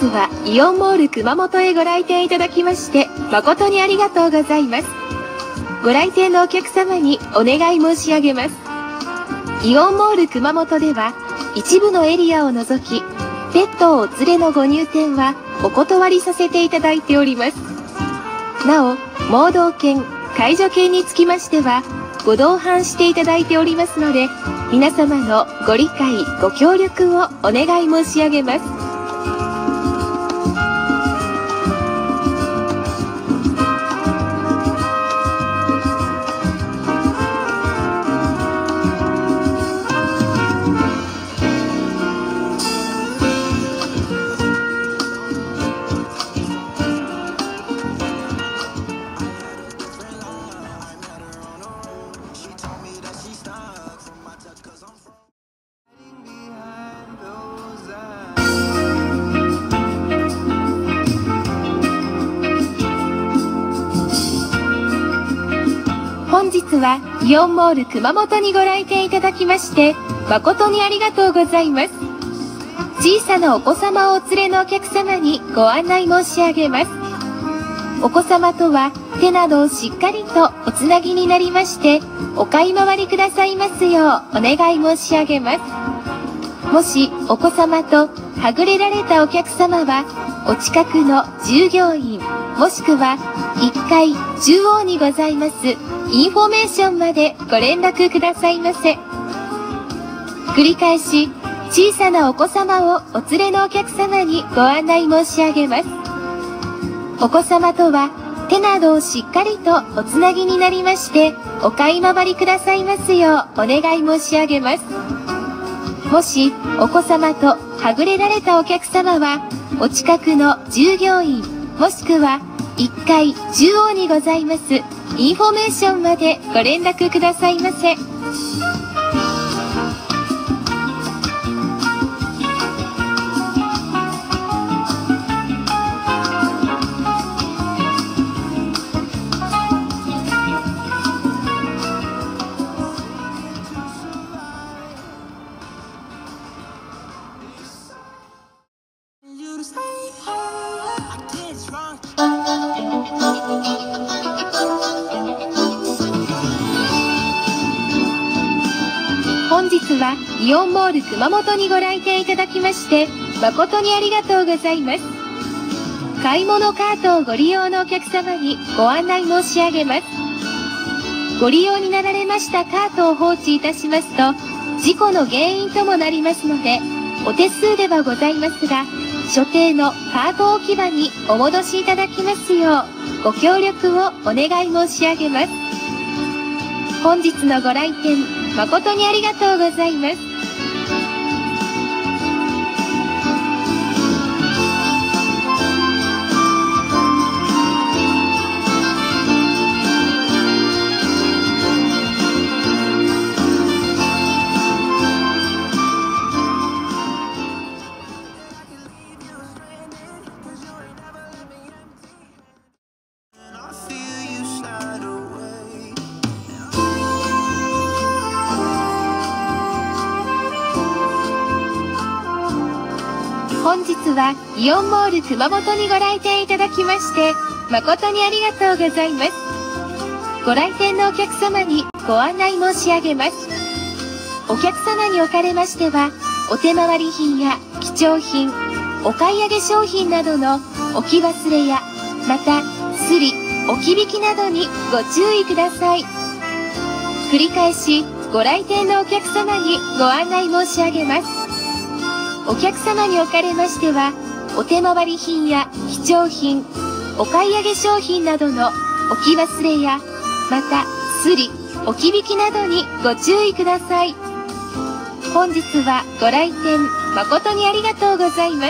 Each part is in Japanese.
日はイオンモール熊本へご来店いただきまして誠にありがとうございます。ご来店のお客様にお願い申し上げます。イオンモール熊本では一部のエリアを除きペットをお連れのご入店はお断りさせていただいております。なお、盲導犬、介助犬につきましてはご同伴していただいておりますので、皆様のご理解、ご協力をお願い申し上げます。本日はイオンモール熊本にご来店いただきまして誠にありがとうございます。小さなお子様をお連れのお客様にご案内申し上げます。お子様とは手などをしっかりとおつなぎになりましてお買い回りくださいますようお願い申し上げます。もしお子様とはぐれられたお客様はお近くの従業員もしくは1階中央にございますインフォメーションまでご連絡くださいませ。繰り返し、小さなお子様をお連れのお客様にご案内申し上げます。お子様とは手などをしっかりとおつなぎになりましてお買い回りくださいますようお願い申し上げます。もしお子様とはぐれられたお客様はお近くの従業員もしくは1階中央にございますインフォメーションまでご連絡くださいませ。本日はイオンモール熊本にご来店いただきまして誠にありがとうございます。買い物カートをご利用のお客様にご案内申し上げます。ご利用になられましたカートを放置いたしますと事故の原因ともなりますのでお手数ではございますが所定のカート置き場にお戻しいただきますようご協力をお願い申し上げます。本日のご来店誠にありがとうございます。本日はイオンモール熊本にご来店いただきまして誠にありがとうございます。ご来店のお客様にご案内申し上げます。お客様におかれましてはお手回り品や貴重品、お買い上げ商品などの置き忘れやまたすり、置き引きなどにご注意ください。繰り返しご来店のお客様にご案内申し上げます。お客様におかれましてはお手回り品や貴重品、お買い上げ商品などの置き忘れやまたすり、置き引きなどにご注意ください。本日はご来店誠にありがとうございます。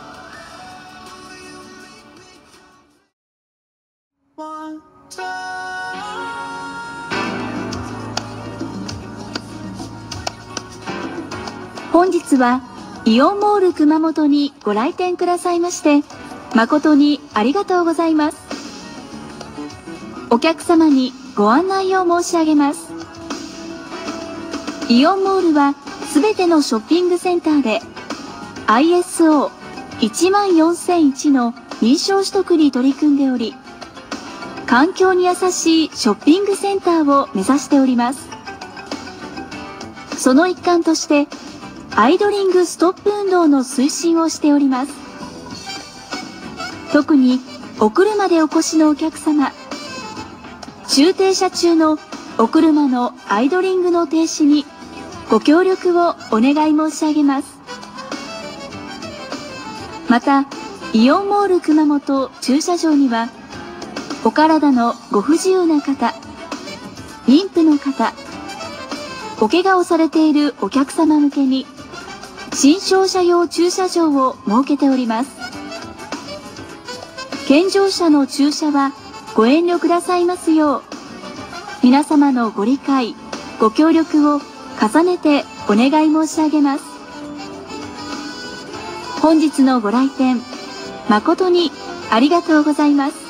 One time. 本日はイオンモール熊本にご来店くださいまして誠にありがとうございます。お客様にご案内を申し上げます。イオンモールはすべてのショッピングセンターで ISO14001 の認証取得に取り組んでおり、環境に優しいショッピングセンターを目指しております。その一環としてアイドリングストップ運動の推進をしております。特にお車でお越しのお客様、駐停車中のお車のアイドリングの停止にご協力をお願い申し上げます。また、イオンモール熊本駐車場には、お体のご不自由な方、妊婦の方、お怪我をされているお客様向けに、新商車用駐車場を設けております。健常者の駐車はご遠慮くださいますよう、皆様のご理解、ご協力を重ねてお願い申し上げます。本日のご来店、誠にありがとうございます。